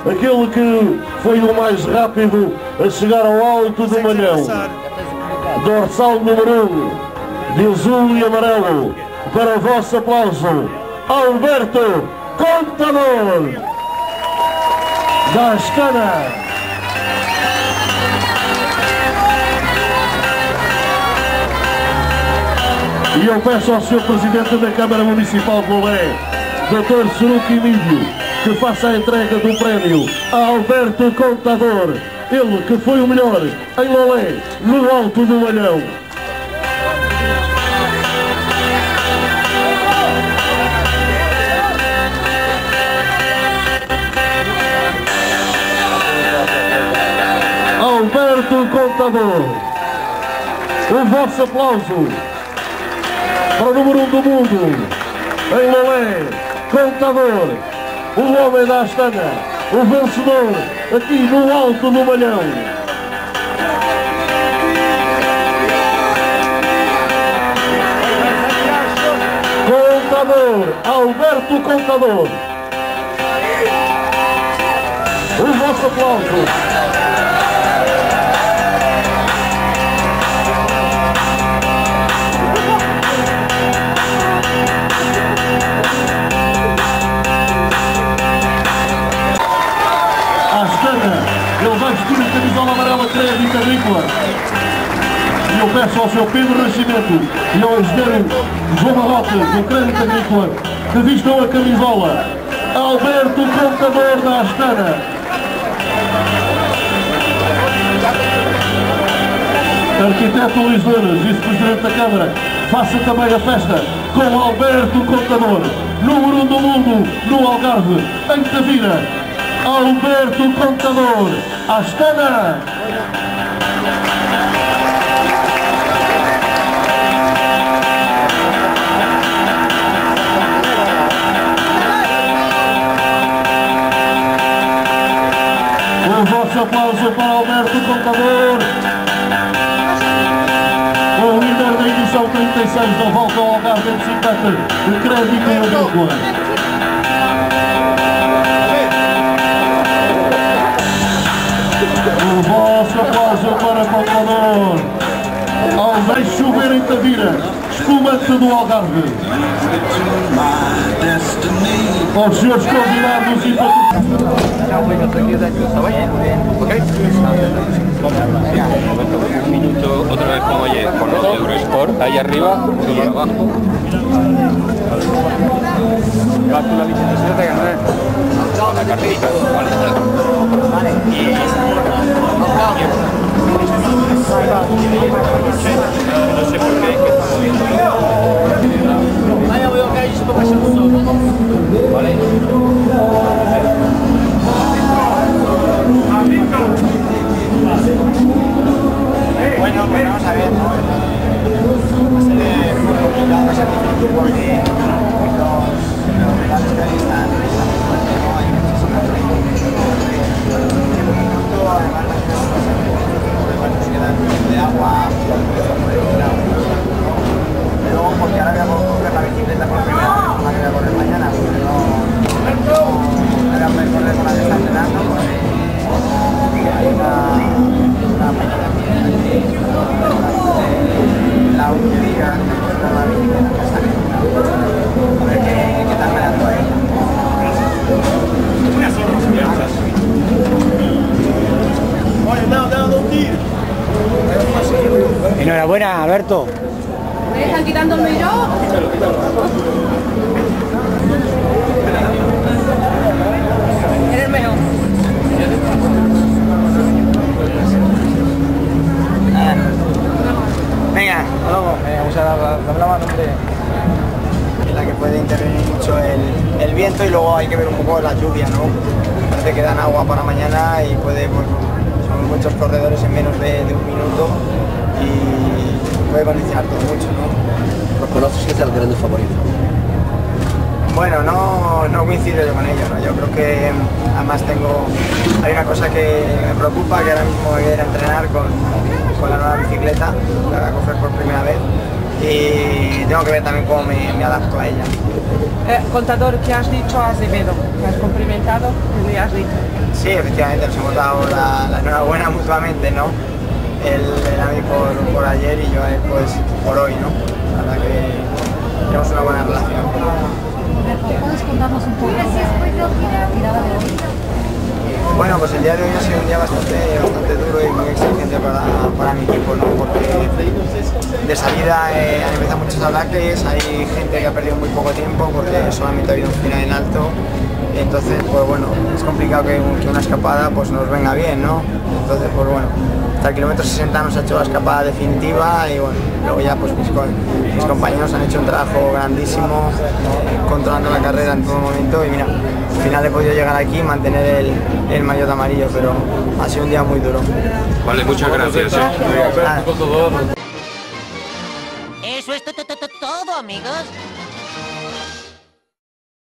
aquele que foi o mais rápido a chegar ao alto do Malhão. Dorsal número 1, de azul e amarelo, para o vosso aplauso, Alberto Contador, da Astana. E eu peço ao Sr. Presidente da Câmara Municipal de Lolé, Dr. Seruque Emílio, que faça a entrega do prémio a Alberto Contador, ele que foi o melhor em Lolé, no alto do Malhão. Alberto Contador, o vosso aplauso para o número 1 do mundo em Lolé, Contador, o homem da Astana, o vencedor aqui no alto do Malhão. Contador, Alberto Contador, o vosso aplauso. Ele vai vestir a camisola amarela Crédito Agrícola. E eu peço ao Sr. Pedro Nascimento e ao engenheiro João Marroca do Crédito Agrícola que vistam a camisola Alberto Contador da Astana. Arquiteto Luís Lenas, vice-presidente da Câmara, faça também a festa com Alberto Contador, número 1 do mundo no Algarve, em Tavira. Alberto Contador, Astana. O vosso aplauso para Alberto Contador, o líder da edição 36 da Volta ao Algarve de Bicicleta de Crédito Agrícola. O vosso aplauso para Contador, ao deixe chover em Tavira, espumante do Algarve. Aos seus convidados e Un minuto otra vez como ayer, con los de Eurosport, ahí arriba y abajo. La licencia de ganar. La cartita, vale. No sé por qué. Vaya, voy a caer y se puede pasar un solo. Vale. Bueno, pues vamos a ver. Va a ser muy complicado, va a ser difícil porque los rivales que están hay muchísimas además nos quedan de agua, pero porque ahora voy a coger la bicicleta por primera vez, no la voy a correr mañana, porque no voy a poder correr con la que está entrenando, porque hay una pequeña la última día con la bicicleta que sale. A ver qué tal me la doy a ella. Enhorabuena, Alberto. ¿Me están quitando el millón? Eres mejor. Venga, luego. Vamos a dar la mano, hombre. Es la que puede intervenir mucho el viento y luego hay que ver un poco la lluvia, ¿no? Parece que dan agua para mañana y puede, pues, son muchos corredores en menos de un minuto y puede condicionar todo mucho, ¿no? ¿Reconoces que es el grande favorito? Bueno, no coincido yo con ello, ¿no? Yo creo que además hay una cosa que me preocupa, que ahora mismo voy a ir a entrenar con la nueva bicicleta, la voy a coger por primera vez y tengo que ver también cómo me adapto a ella. Contador, ¿qué has dicho a Azevedo? ¿Te has cumplimentado? ¿Qué le has dicho? Sí, Sí, efectivamente, nos hemos dado la enhorabuena mutuamente, ¿no? Él a mí por ayer y yo a él pues por hoy, ¿no? La verdad que tenemos una buena relación. ¿Puedes contarnos un poco la tirada de hoy? Bueno, pues el día de hoy ha sido un día bastante duro y muy exigente para mi equipo, ¿no? Porque de salida han empezado muchos ataques, hay gente que ha perdido muy poco tiempo porque solamente ha habido un final en alto. Entonces, pues bueno, es complicado que una escapada pues nos venga bien, ¿no? Entonces, pues bueno, hasta el kilómetro 60 nos ha hecho la escapada definitiva y bueno, luego ya pues mis compañeros han hecho un trabajo grandísimo controlando la carrera en todo momento y mira, al final he podido llegar aquí y mantener el maillot amarillo, pero ha sido un día muy duro. Vale, muchas gracias. Eso es todo, amigos.